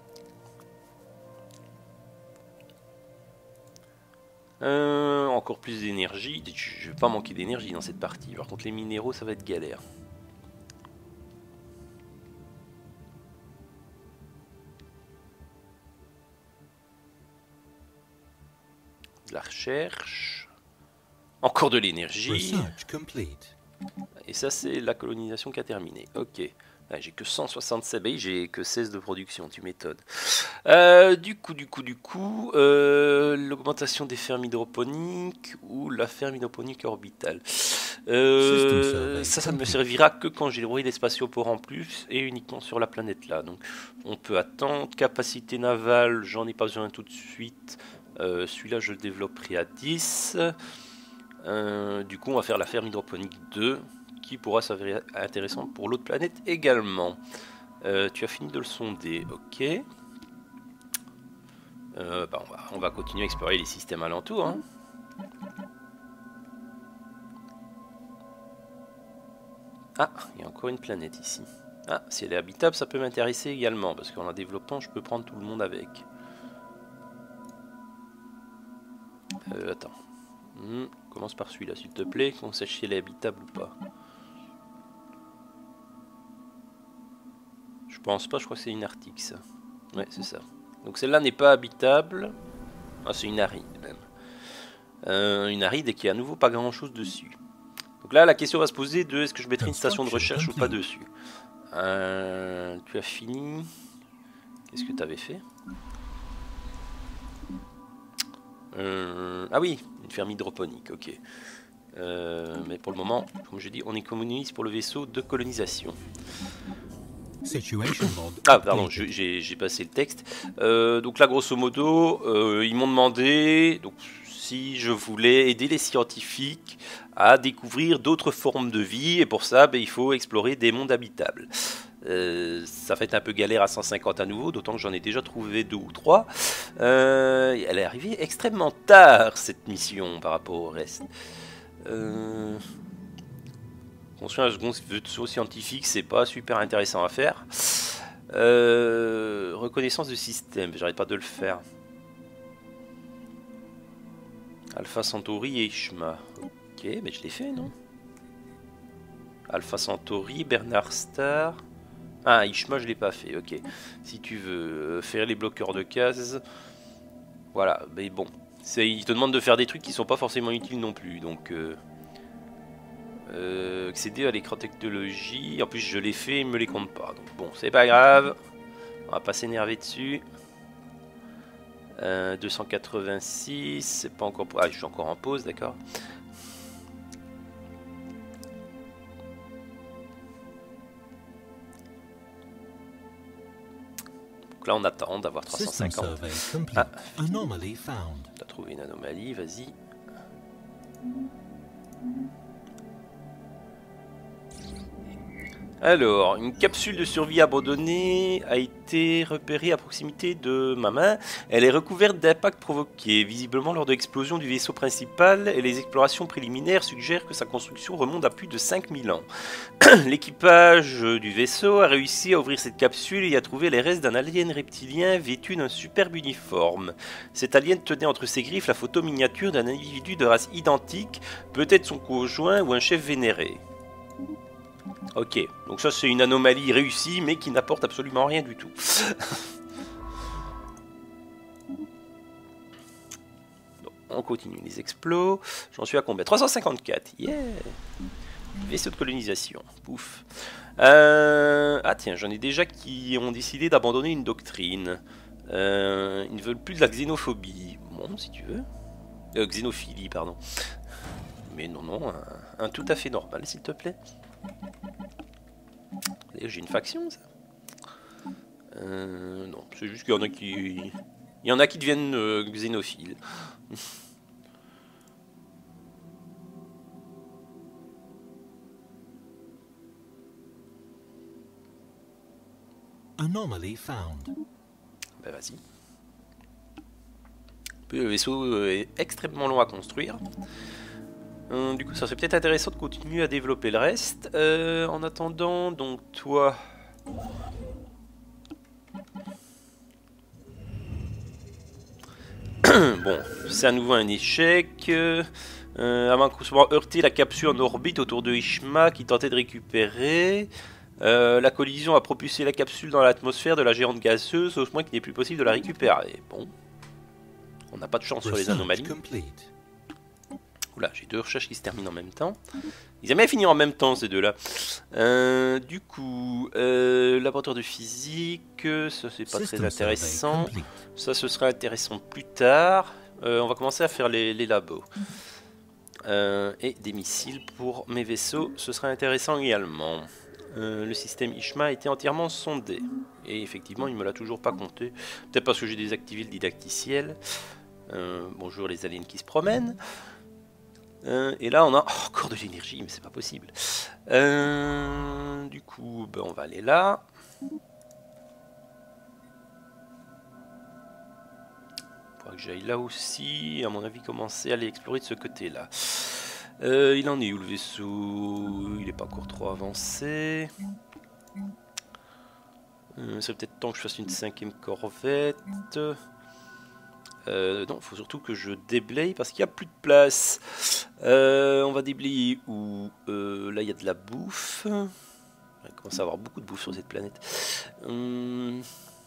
[SPEAKER 1] Euh, encore plus d'énergie. Je vais pas manquer d'énergie dans cette partie. Par contre les minéraux ça va être galère. De la recherche. Encore de l'énergie. Et ça c'est la colonisation qui a terminé. Ok. Ah, j'ai que cent soixante-sept, bah, j'ai que seize de production, tu m'étonnes. Euh, du coup, du coup, du coup, euh, l'augmentation des fermes hydroponiques ou la ferme hydroponique orbitale. Euh, ça, ça ne me servira que quand j'ai les spatiopores en plus et uniquement sur la planète là. Donc, on peut attendre. Capacité navale, j'en ai pas besoin tout de suite. Euh, Celui-là, je le développerai à dix. Euh, du coup, on va faire la ferme hydroponique deux. Qui pourra s'avérer intéressant pour l'autre planète également. Euh, tu as fini de le sonder, ok. Euh, bah on, va, on va continuer à explorer les systèmes alentours. Hein. Ah, il y a encore une planète ici. Ah, si elle est habitable, ça peut m'intéresser également, parce qu'en la développant, je peux prendre tout le monde avec. Euh, attends. Hmm, commence par celui-là, s'il te plaît, qu'on sache si elle est habitable ou pas. Je pense pas, je crois que c'est une Arctique ça. Ouais, c'est ça. Donc celle-là n'est pas habitable. Ah, c'est une aride même. Euh, une aride et qui a à nouveau pas grand chose dessus. Donc là, la question va se poser de est-ce que je mettrai une station de recherche ou pas dessus. Euh, tu as fini. Qu'est-ce que tu avais fait? euh, Ah oui, une ferme hydroponique, ok. Euh, mais pour le moment, comme je dis, on est communiste pour le vaisseau de colonisation. Ah pardon, j'ai passé le texte. Euh, donc là, grosso modo, euh, ils m'ont demandé donc, si je voulais aider les scientifiques à découvrir d'autres formes de vie, et pour ça, ben, il faut explorer des mondes habitables. Euh, ça fait un peu galère à cent cinquante à nouveau, d'autant que j'en ai déjà trouvé deux ou trois. Euh, elle est arrivée extrêmement tard, cette mission, par rapport au reste. Euh... Construire un second vaisseau scientifique, c'est pas super intéressant à faire. Euh, reconnaissance de système, j'arrête pas de le faire. Alpha Centauri et Ishma. Ok, mais je l'ai fait, non? Alpha Centauri, Bernard Star. Ah, Ishma, je l'ai pas fait, ok. Si tu veux faire les bloqueurs de cases. Voilà, mais bon. Il te demande de faire des trucs qui sont pas forcément utiles non plus, donc... Euh... Euh, accéder à l'écran technologie. En plus, je l'ai fait, il me les compte pas. Donc, bon, c'est pas grave. On va pas s'énerver dessus. Euh, deux cent quatre-vingt-six. C'est pas encore. Ah, je suis encore en pause, d'accord. Donc là, on attend d'avoir trois cent cinquante. Ah, t'as trouvé une anomalie, vas-y. Alors, une capsule de survie abandonnée a été repérée à proximité de ma main. Elle est recouverte d'impacts provoqués, visiblement lors de l'explosion du vaisseau principal, et les explorations préliminaires suggèrent que sa construction remonte à plus de cinq mille ans. L'équipage du vaisseau a réussi à ouvrir cette capsule et y a trouvé les restes d'un alien reptilien vêtu d'un superbe uniforme. Cet alien tenait entre ses griffes la photo miniature d'un individu de race identique, peut-être son conjoint ou un chef vénéré. Ok, donc ça c'est une anomalie réussie mais qui n'apporte absolument rien du tout. Donc, on continue les explos. J'en suis à combien? Trois cent cinquante-quatre, yeah. Vaisseau de colonisation, pouf. Euh... Ah tiens, j'en ai déjà qui ont décidé d'abandonner une doctrine. Euh... Ils ne veulent plus de la xénophobie. Bon, si tu veux. Euh, xénophilie, pardon. Mais non, non, un, un tout à fait normal, s'il te plaît. J'ai une faction, ça euh, Non, c'est juste qu'il y en a qui... Il y en a qui deviennent euh, xénophiles.
[SPEAKER 2] Anomaly found.
[SPEAKER 1] Ben vas-y. Le vaisseau est extrêmement long à construire. Euh, du coup, ça serait peut-être intéressant de continuer à développer le reste. Euh, en attendant, donc toi... Bon, c'est à nouveau un échec. Euh, avant qu'on soit heurté la capsule en orbite autour de Ishma qui tentait de récupérer. Euh, la collision a propulsé la capsule dans l'atmosphère de la géante gazeuse, au point qu'il n'est plus possible de la récupérer. Bon, on n'a pas de chance sur les anomalies. Oula, j'ai deux recherches qui se terminent en même temps. Ils aiment bien finir en même temps, ces deux-là. Euh, du coup, euh, laboratoire de physique, ça c'est pas très intéressant. Ça, ce sera intéressant plus tard. Euh, on va commencer à faire les, les labos. Euh, et des missiles pour mes vaisseaux, ce sera intéressant également. Euh, le système Ishma a été entièrement sondé. Et effectivement, il ne me l'a toujours pas compté. Peut-être parce que j'ai désactivé le didacticiel. Euh, bonjour les aliens qui se promènent. Euh, et là on a oh, encore de l'énergie, mais c'est pas possible. Euh, du coup, ben, on va aller là. Faudra que j'aille là aussi. À mon avis, commencer à aller explorer de ce côté-là. Euh, il en est où le vaisseau? Il n'est pas encore trop avancé. Euh, c'est peut-être temps que je fasse une cinquième corvette. Euh, non, il faut surtout que je déblaye parce qu'il n'y a plus de place. Euh, on va déblayer où euh, là, il y a de la bouffe. On commence à avoir beaucoup de bouffe sur cette planète. Hum...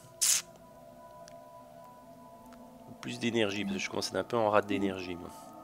[SPEAKER 1] Plus d'énergie, parce que je commence à être un peu en rate d'énergie.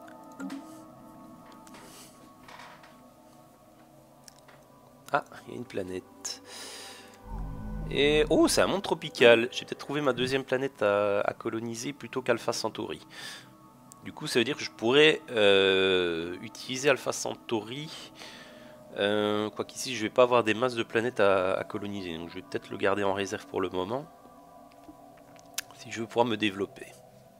[SPEAKER 1] Ah, il y a une planète. Et oh, c'est un monde tropical. J'ai peut-être trouvé ma deuxième planète à, à coloniser plutôt qu'Alpha Centauri. Du coup, ça veut dire que je pourrais euh, utiliser Alpha Centauri. Euh, quoi qu'ici, je vais pas avoir des masses de planètes à, à coloniser. Donc, je vais peut-être le garder en réserve pour le moment. Si je veux pouvoir me développer.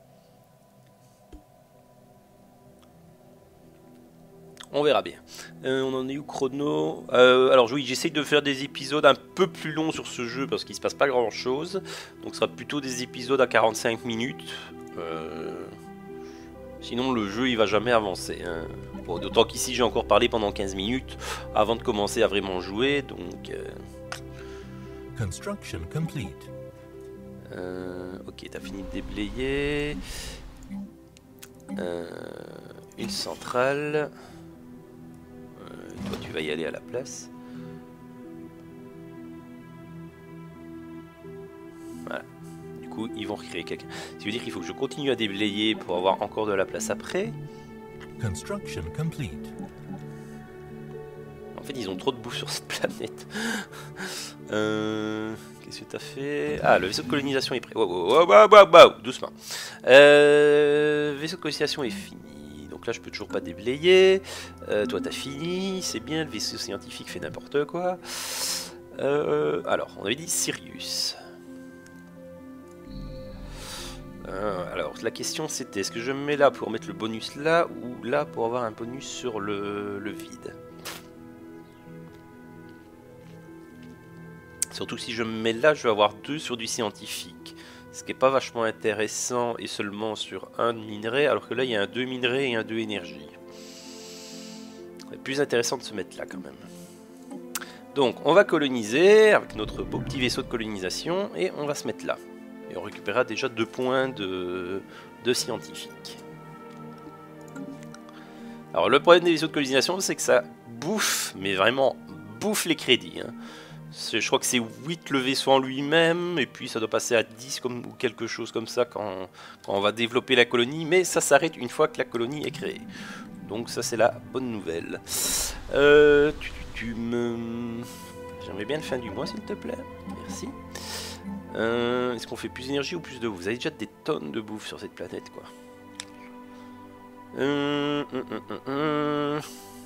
[SPEAKER 1] On verra bien. Euh, on en est où chrono? euh, Alors oui, j'essaye de faire des épisodes un peu plus longs sur ce jeu parce qu'il se passe pas grand chose. Donc ce sera plutôt des épisodes à quarante-cinq minutes. Euh... Sinon le jeu il va jamais avancer. Hein. Bon, d'autant qu'ici j'ai encore parlé pendant quinze minutes avant de commencer à vraiment jouer. Donc... Euh...
[SPEAKER 2] Construction complete.
[SPEAKER 1] Euh... Ok, t'as fini de déblayer. Euh... Une centrale. Toi tu vas y aller à la place. Voilà. Du coup ils vont recréer quelqu'un. Ça veut dire qu'il faut que je continue à déblayer pour avoir encore de la place après.
[SPEAKER 2] Construction complete.
[SPEAKER 1] En fait ils ont trop de bouffe sur cette planète. euh, Qu'est-ce que t'as fait? Ah, le vaisseau de colonisation est prêt. Wow, wow, wow, wow, wow, doucement. Euh, vaisseau de colonisation est fini. Donc là je peux toujours pas déblayer. Euh, toi t'as fini, c'est bien, le vaisseau scientifique fait n'importe quoi. Euh, alors on avait dit Sirius. Euh, alors la question c'était est-ce que je me mets là pour mettre le bonus là ou là pour avoir un bonus sur le, le vide. Surtout si je me mets là, je vais avoir deux sur du scientifique. Ce qui n'est pas vachement intéressant et seulement sur un minerai, alors que là il y a un deux minerais et un deux énergie. C'est plus intéressant de se mettre là quand même. Donc on va coloniser avec notre beau petit vaisseau de colonisation et on va se mettre là. Et on récupérera déjà deux points de, de scientifique. Alors le problème des vaisseaux de colonisation, c'est que ça bouffe, mais vraiment bouffe les crédits. Hein. Je crois que c'est huit le vaisseau en lui-même, et puis ça doit passer à dix comme, ou quelque chose comme ça quand, quand on va développer la colonie, mais ça s'arrête une fois que la colonie est créée. Donc ça c'est la bonne nouvelle. Euh, tu, tu, tu me... J'aimerais bien le fin du mois s'il te plaît, merci. Euh, Est-ce qu'on fait plus d'énergie ou plus de bouffe? Vous avez déjà des tonnes de bouffe sur cette planète quoi. Euh, hum, hum, hum, hum.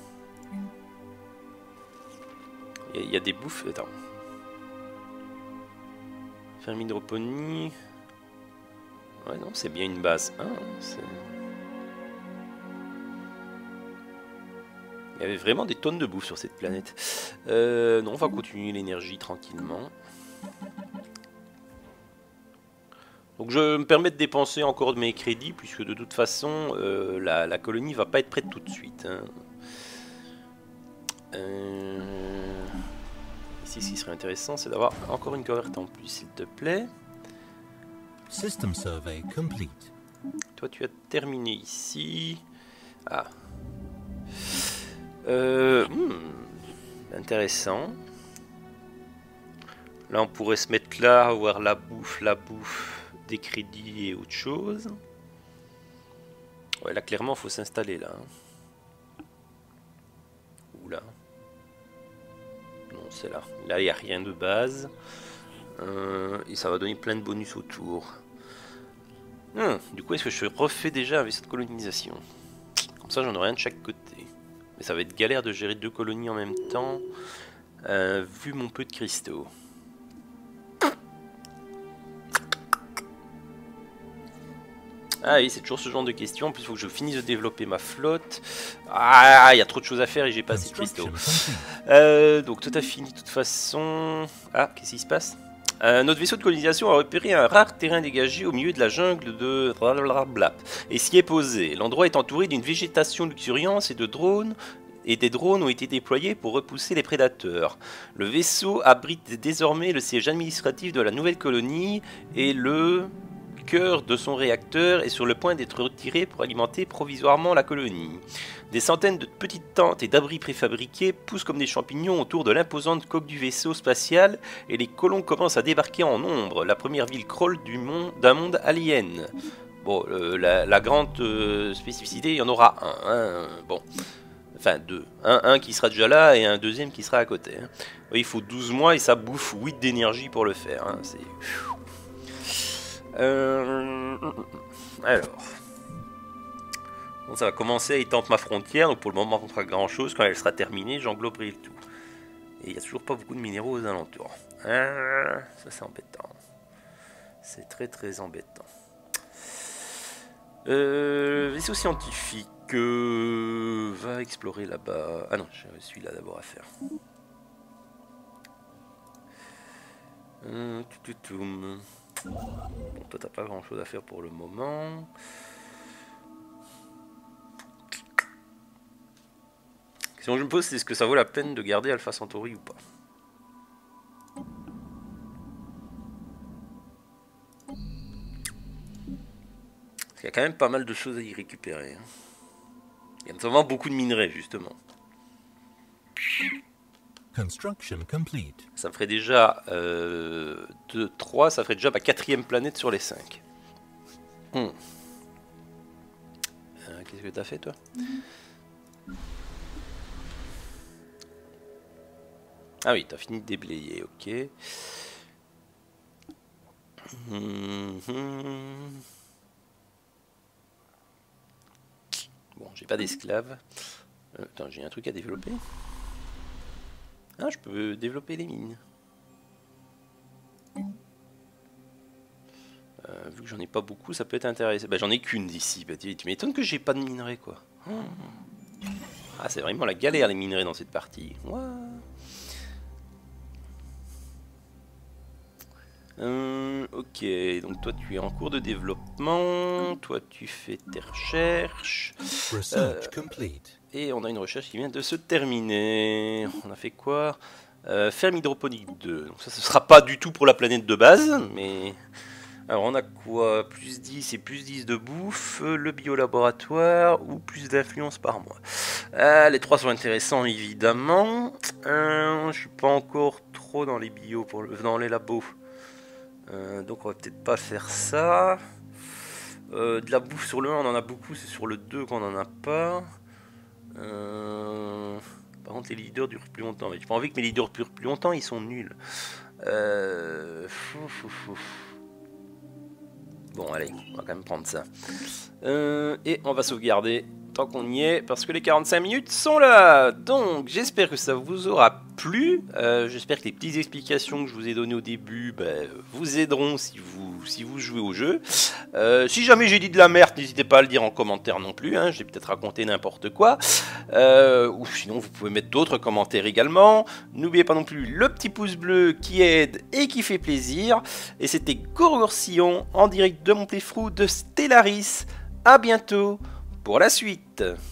[SPEAKER 1] Il y, y a des bouffes. Attends. Ferme hydroponie. Ouais, non, c'est bien une base. Ah, il y avait vraiment des tonnes de bouffe sur cette planète. Euh, non, on va continuer l'énergie tranquillement. Donc je me permets de dépenser encore de mes crédits, puisque de toute façon, euh, la, la colonie va pas être prête tout de suite. Hein. Euh... Ici, ce qui serait intéressant, c'est d'avoir encore une coverte en plus, s'il te plaît.
[SPEAKER 2] System survey complete.
[SPEAKER 1] Toi, tu as terminé ici. Ah. Euh, hmm, intéressant. Là, on pourrait se mettre là, avoir la bouffe, la bouffe, des crédits et autre chose. Ouais, là, clairement, il faut s'installer là. Ou là. Non, c'est là. Là, il n'y a rien de base. Euh, et ça va donner plein de bonus autour. Hum, du coup, est-ce que je refais déjà un vaisseau de colonisation? Comme ça, j'en aurai un de chaque côté. Mais ça va être galère de gérer deux colonies en même temps. Euh, vu mon peu de cristaux. Ah oui, c'est toujours ce genre de questions. En plus, il faut que je finisse de développer ma flotte. Ah, il y a trop de choses à faire et j'ai pas assez de cristaux. Euh, donc, tout a fini de toute façon. Ah, qu'est-ce qui se passe? euh, Notre vaisseau de colonisation a repéré un rare terrain dégagé au milieu de la jungle de blablabla et s'y est posé. L'endroit est entouré d'une végétation luxuriante et de drones. Et des drones ont été déployés pour repousser les prédateurs. Le vaisseau abrite désormais le siège administratif de la nouvelle colonie et le cœur de son réacteur est sur le point d'être retiré pour alimenter provisoirement la colonie. Des centaines de petites tentes et d'abris préfabriqués poussent comme des champignons autour de l'imposante coque du vaisseau spatial et les colons commencent à débarquer en nombre. La première ville crawl du monde, d'un monde alien. Bon, euh, la, la grande euh, spécificité, il y en aura un. Hein, bon. Enfin, deux. Un, un qui sera déjà là et un deuxième qui sera à côté. Hein. Oui, il faut douze mois et ça bouffe huit d'énergie pour le faire. Hein. C'est... Euh... Alors... Bon, ça va commencer à étendre ma frontière, donc pour le moment, on ne fera grand chose. Quand elle sera terminée, j'engloberai le tout. Et il n'y a toujours pas beaucoup de minéraux aux alentours. Ah, ça, c'est embêtant. C'est très très embêtant. Euh, vaisseau scientifique. Euh, va explorer là-bas. Ah non, je suis là d'abord à faire. Euh, bon, toi, t'as pas grand-chose à faire pour le moment. La question que je me pose, c'est est-ce que ça vaut la peine de garder Alpha Centauri ou pas? Il y a quand même pas mal de choses à y récupérer. Hein. Il y a notamment beaucoup de minerais, justement.
[SPEAKER 2] Construction complete.
[SPEAKER 1] Ça me ferait déjà euh, deux, trois, ça ferait déjà ma quatrième planète sur les cinq. Hmm. Euh, Qu'est-ce que t'as fait, toi? Ah oui, t'as fini de déblayer, ok. Mm-hmm. Bon, j'ai pas d'esclaves. Euh, attends, j'ai un truc à développer. Ah, je peux développer les mines. Euh, vu que j'en ai pas beaucoup, ça peut être intéressant. Bah, j'en ai qu'une d'ici. Bah, tu m'étonnes que j'ai pas de minerais, quoi. Ah, c'est vraiment la galère, les minerais dans cette partie. Ouais. Euh, ok, donc toi tu es en cours de développement, toi tu fais tes recherches.
[SPEAKER 2] Research
[SPEAKER 1] Euh,
[SPEAKER 2] complete.
[SPEAKER 1] et on a une recherche qui vient de se terminer. On a fait quoi? euh, Ferme hydroponique deux. Donc ça, ce sera pas du tout pour la planète de base, mais... Alors on a quoi? Plus dix et plus dix de bouffe, le biolaboratoire ou plus d'influence par mois. Euh, les trois sont intéressants évidemment. Euh, je suis pas encore trop dans les bio, pour le, dans les labos. Euh, donc on va peut-être pas faire ça. Euh, de la bouffe sur le un on en a beaucoup, c'est sur le deux qu'on en a pas. Euh, par contre les leaders durent plus longtemps. Mais j'ai pas envie que mes leaders durent plus longtemps, ils sont nuls. Euh, fou, fou, fou. Bon allez, on va quand même prendre ça. Euh, et on va sauvegarder tant qu'on y est, parce que les quarante-cinq minutes sont là. Donc j'espère que ça vous aura plu. Euh, j'espère que les petites explications que je vous ai données au début ben, vous aideront si vous, si vous jouez au jeu. Euh, si jamais j'ai dit de la merde, n'hésitez pas à le dire en commentaire non plus. Hein, j'ai peut-être raconté n'importe quoi. Euh, ou sinon vous pouvez mettre d'autres commentaires également. N'oubliez pas non plus le petit pouce bleu qui aide et qui fait plaisir. Et c'était Gorgorcillon en direct de mon playthrough de Stellaris. A bientôt pour la suite.